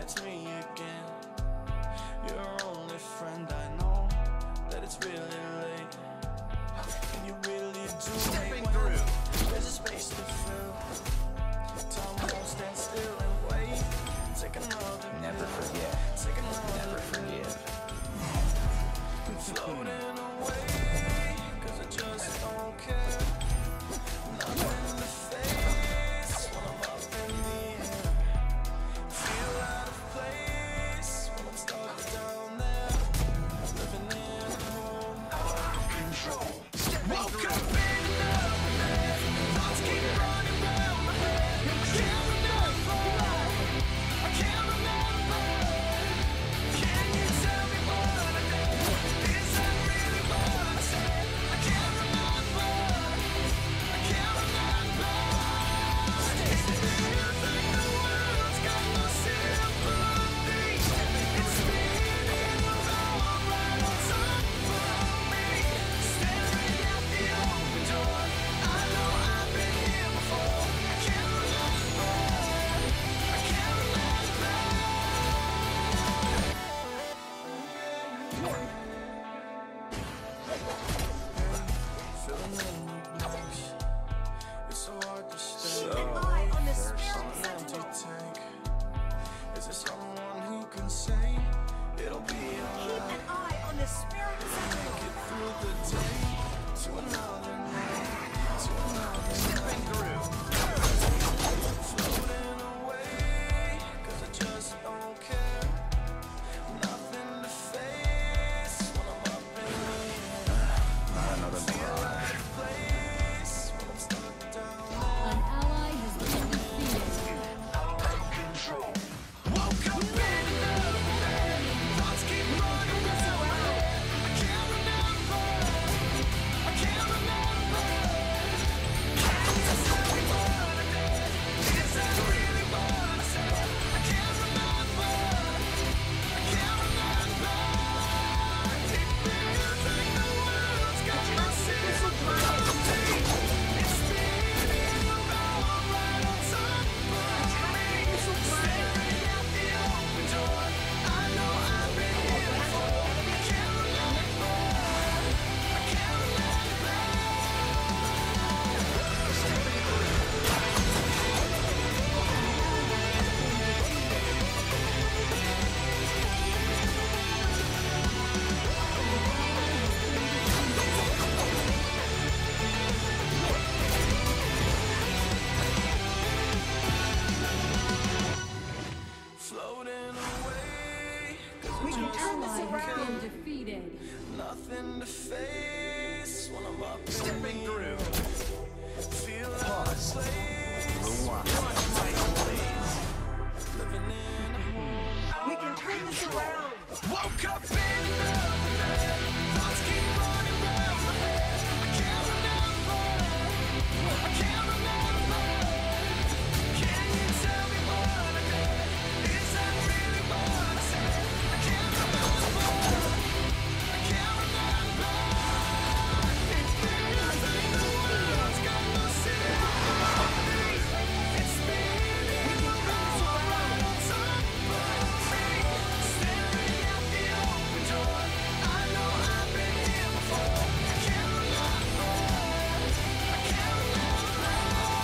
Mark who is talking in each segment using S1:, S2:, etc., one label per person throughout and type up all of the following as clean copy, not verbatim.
S1: it's me again. Your only friend, I know that it's really late. And you really do hate when there's a space to fill. Time won't stand still and wait. Take another
S2: Never
S1: pill.
S2: forget.
S1: Take another
S2: Never forgive.
S1: Floating away, 'cause I just don't care. Nothing to face when I'm up in the air. Feel out of place when I'm stuck down there. Living in a home out of control. Woke up in the bed, thoughts keep running round my head. I can't remember, I can't remember. Can you tell me what I did? Is that really what I said? I can't remember, I can't remember. It feels like the world's got no sympathy. It's spinning around right on top of me. Staring at the open door. I know I've been here before. I can't remember, I can't remember. Filling in the blanks. It's so hard to stay.
S3: Keep an eye on the spirit
S1: An empty
S3: sentinel.
S1: tank. Is there someone who can say it'll be
S3: Keep
S1: alright?
S3: an eye on the spirit sentinel.
S1: Get through the day to another night, to another stepping through. Floating away, 'cause I just don't care. Nothing to face when I'm up in the air.
S2: Not another
S1: Feel
S2: mirage.
S1: out of place when I'm stuck down there.
S4: An ally has been defeated.
S1: Out of control. Woke up in the bed, thoughts keep running round my head. I can't remember, I can't remember. Can you tell me what I did? Is that really what I said? I can't remember, I can't remember. It feels like the world's got no sympathy. It's spinning around right on top of me. Staring at the open door. I know I've been here before. I can't remember, I can't remember. Floating away, 'cause I
S3: We can
S1: just
S3: turn this
S4: Ally has
S3: around.
S4: been defeated.
S1: nothing to face when I'm up stepping through. Feel out of place. Living in a home.
S3: We can turn this around.
S1: Woke up in the bed, thoughts keep running round my head. I can't remember, I can't remember. Can you tell me what I did? Is that really what I said? I can't remember, I can't remember. It feels like the world's got no sympathy. It's spinning around right on top of me. Staring at the open door. I know I've been here before. I can't remember, I can't remember.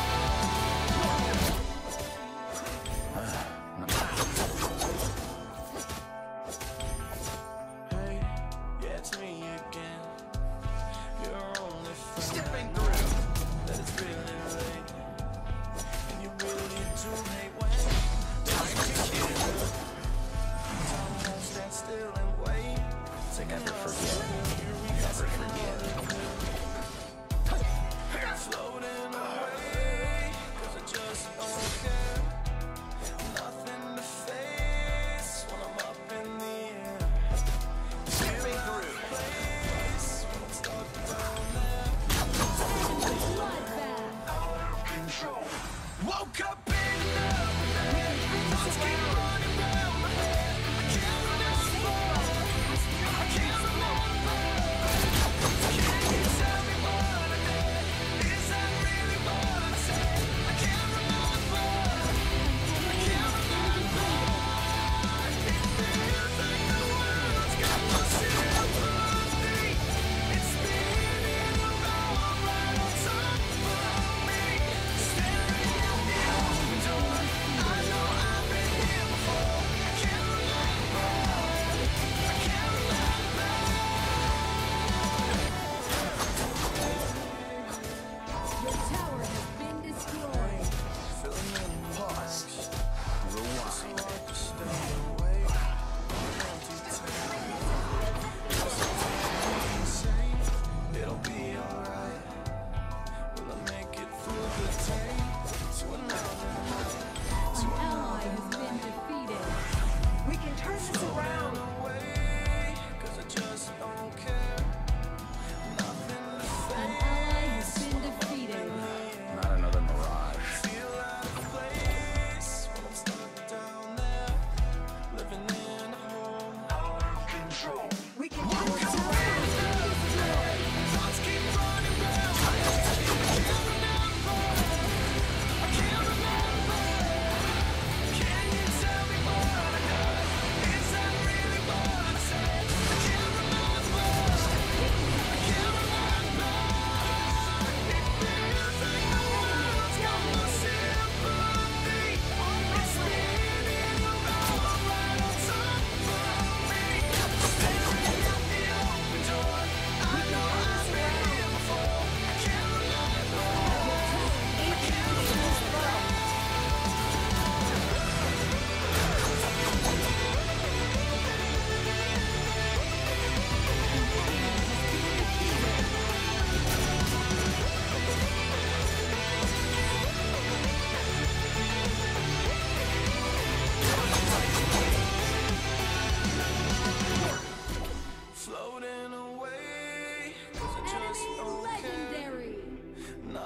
S1: Hey, yeah, it's me again. Your only friend. Stepping through. That it's really late. And you really do hate when time to kill. Time won't stand still and wait. Take
S2: Never
S1: another
S2: forget.
S1: pill.
S2: Never
S1: Take
S2: forgive.
S1: another pill. Floating away, 'cause I just don't care. Nothing to face when I'm up in the air. Feel out of place when I'm stuck down there.
S4: Bloodbath.
S1: Out of control. Woke up in the bed, thoughts keep running round my head. I can't remember, I can't remember. Can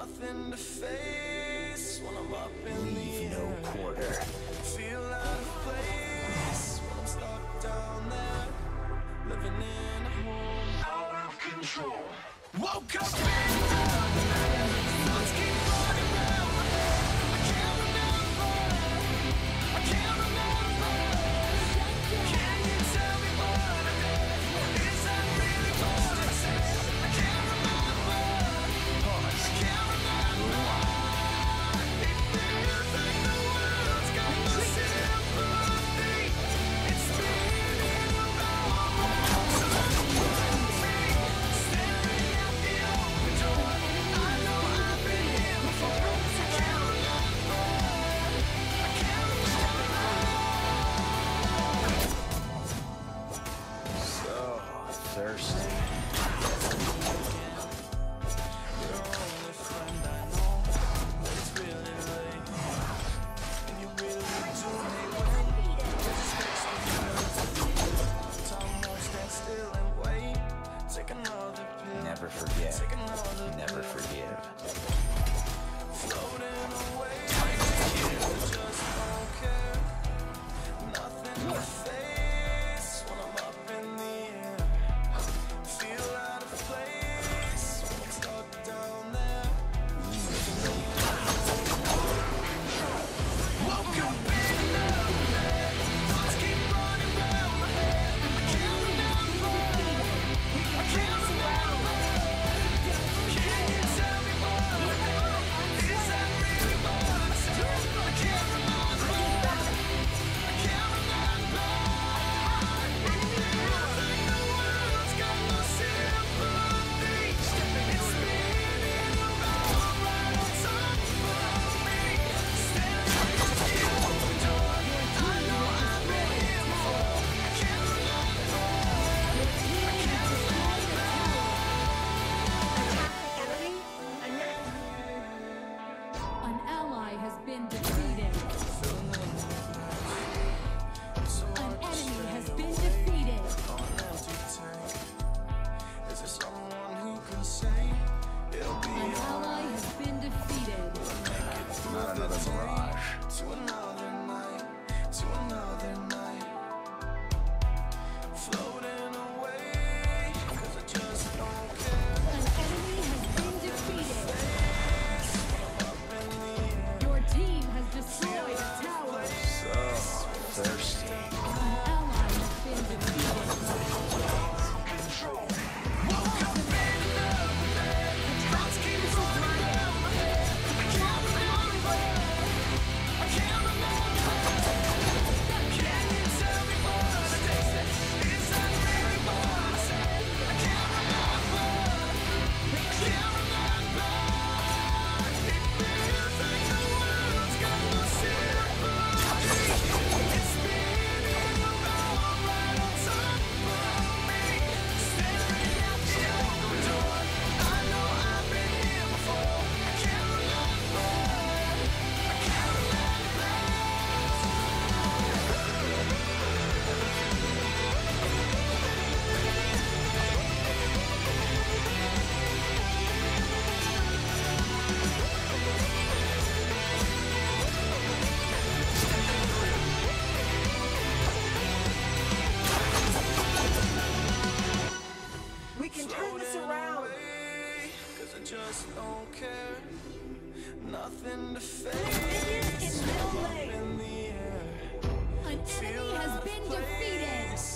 S1: nothing to face when I'm up in the
S2: Leave no
S1: air.
S2: quarter.
S1: Feel out of place when I'm stuck down there, living in a home out of control. Woke up in the thoughts keep running round my head. I can't remember. I can't remember. Can you tell me what I did? Is that really what I said? I can't remember. I can't remember. It feels like the world's got no sympathy. It's spinning around my staring at the open door. I know I've been here before. I can't remember. I can't remember.
S2: So thirsty.
S1: You're only friend I know, but it's really late, and you really do me well. Time won't stand still and wait. Take another pill.
S2: Never forget.
S1: Take another
S2: Never
S1: pill.
S2: forgive.
S1: Floating away. Just don't care. Nothing to face when I'm up in the air. Feel out of place when I'm stuck down there. Woke up in love, thoughts keep running round my head. I can't remember. I can't remember. Can you tell me what I did? Is that really what I said? I can't remember. I can't remember. It feels like the world's got no sympathy. It's spinning around right on top of me. Staring at the open door. I know I've been here before. I can't remember. I can't remember.
S4: An ally has been defeated. An enemy has been defeated.
S1: On an empty tank. Is there someone who can say it'll be
S4: An ally has been defeated.
S2: Not another mirage.
S1: to another night, to another night? Floating away, 'cause I just don't care.
S4: An enemy has been defeated.
S1: Up in the air,
S4: Your team has destroyed a tower.
S2: So thirsty.
S4: An ally has been defeated.
S1: woke up in another bed. Thoughts keep running round my head. I can't remember. I can't remember. Can you tell me what I did? Is that really what I said? I can't remember. I can't remember. It feels like the world's got no sympathy. It's spinning around right on top of me. Staring at the open door. I know I've been here before. I can't remember. I can't remember.
S3: We can turn this around.
S1: Cause I just don't care. Nothing to
S3: Minions
S1: face
S3: in middle lane.
S1: in the air.
S4: An enemy has been defeated.